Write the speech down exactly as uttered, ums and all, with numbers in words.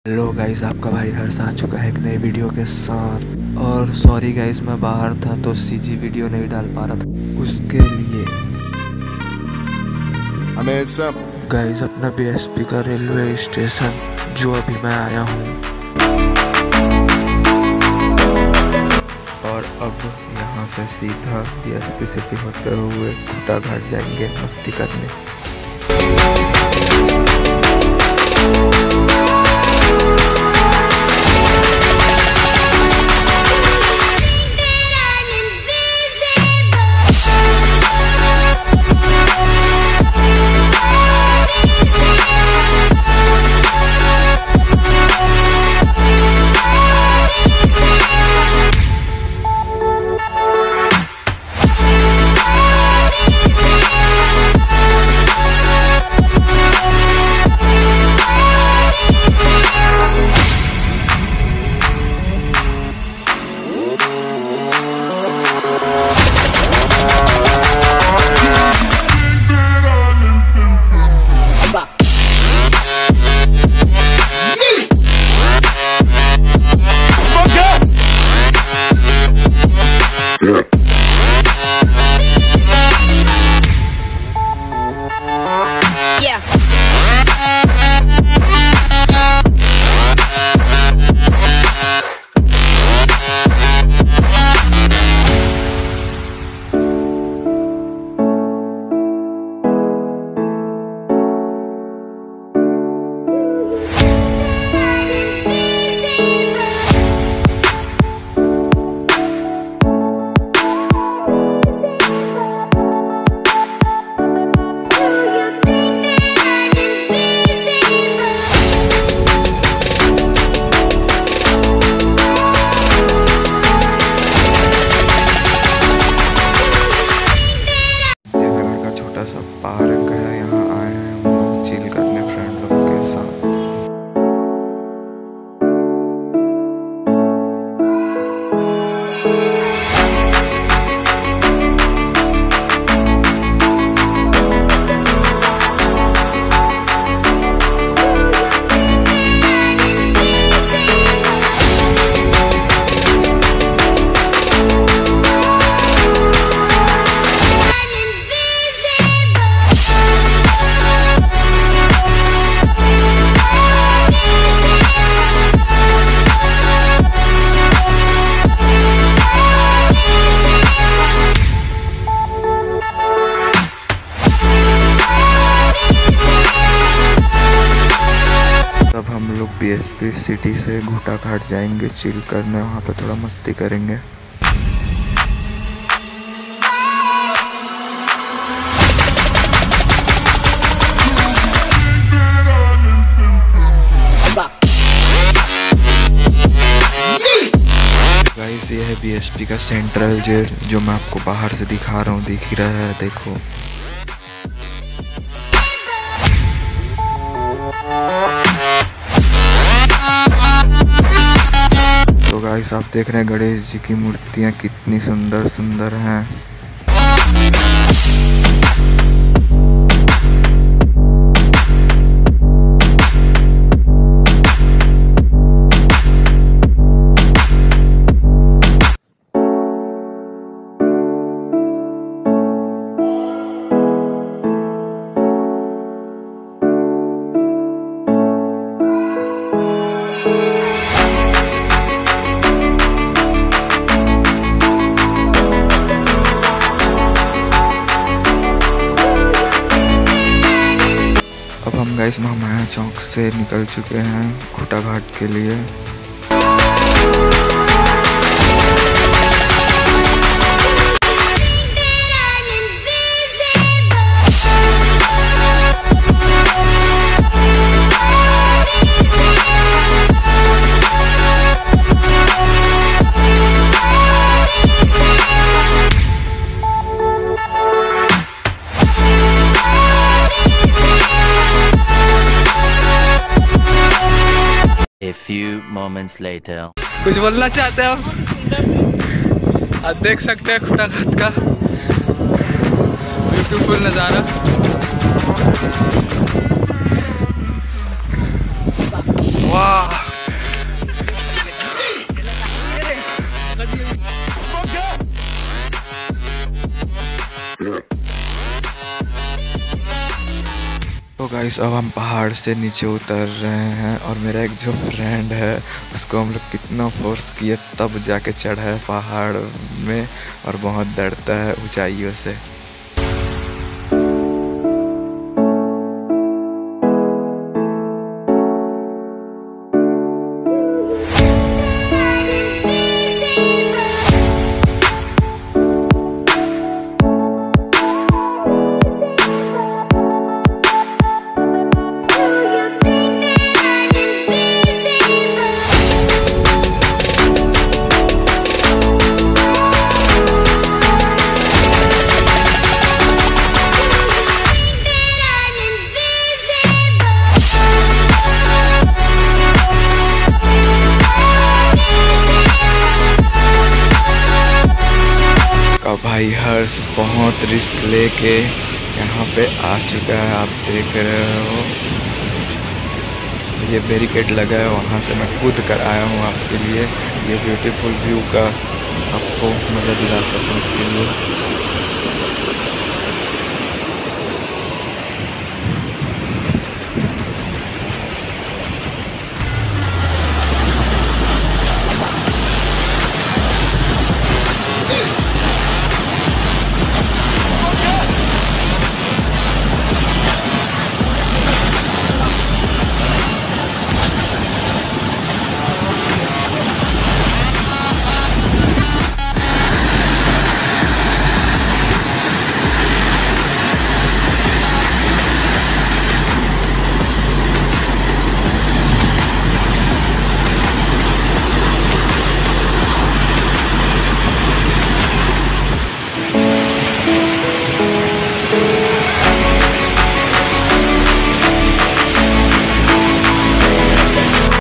Hello guys, आपका भाई हर्ष आ चुका है एक नई वीडियो के साथ। और सॉरी गाइस, मैं बाहर था तो सीजी वीडियो नहीं डाल पा रहा था, उसके लिए गाइस अपना बीएसपी का रेलवे स्टेशन जो अभी मैं आया हूँ, और अब यहाँ से सीधा बीएसपी सिटी होते हुए घुटा घाट जाएंगे मस्ती करने। पार्क है, यहाँ आए हैं हम लोग चिल करने फ्रेंड लोग के साथ। अब हम लोग बीएसपी सिटी से घुटा घाट जाएंगे चिल करने, वहाँ पे थोड़ा मस्ती करेंगे। गाइस ये है बीएसपी का सेंट्रल जेल, जो मैं आपको बाहर से दिखा रहा हूँ, दिख ही रहा है, देखो। तो गाइस आप देख रहे हैं गणेश जी की मूर्तियाँ कितनी सुंदर सुंदर हैं। अब हम गाइस महामाया चौक से निकल चुके हैं घुटा घाट के लिए। A few moments later. कुछ बोलना चाहते हो? आप देख सकते हैं घुटा घाट का ब्यूटीफुल नज़ारा। वाह। गाइस अब हम पहाड़ से नीचे उतर रहे हैं और मेरा एक जो फ्रेंड है उसको हम लोग कितना फोर्स किए तब जाके चढ़ा है पहाड़ में और बहुत डरता है ऊंचाइयों से। भाई हर्ष बहुत रिस्क लेके यहाँ पे आ चुका है, आप देख रहे हो ये बैरिकेड लगा है, वहाँ से मैं कूद कर आया हूँ आपके लिए ये ब्यूटीफुल व्यू का आपको मज़ा दिला सकूँ इसके लिए।